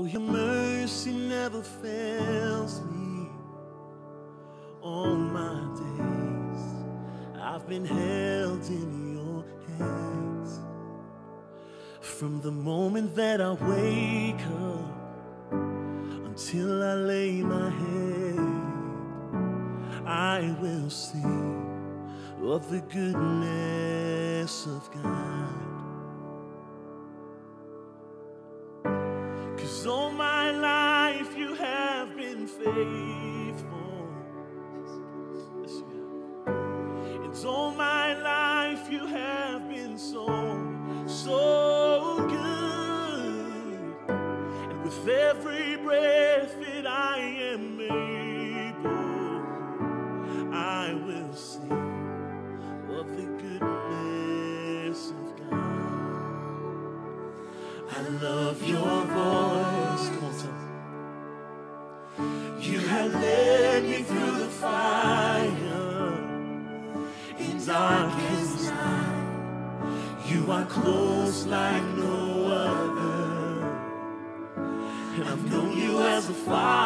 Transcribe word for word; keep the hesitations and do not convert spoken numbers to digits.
For your mercy never fails me. All my days I've been held in your hands. From the moment that I wake up until I lay my head, I will sing of the goodness of God. 'Cause all my life you have been faithful. Yes, you have. It's all my life you have been so, so good. And with every breath that I am able, I will sing of the goodness of God. I love your voice. Come on, tell me. You have led me through the fire in darkest night. You are close like no other, and I've known you as a father.